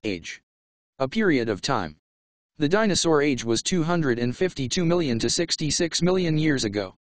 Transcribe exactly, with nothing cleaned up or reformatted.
Age. A period of time. The dinosaur age was two hundred fifty-two million to sixty-six million years ago.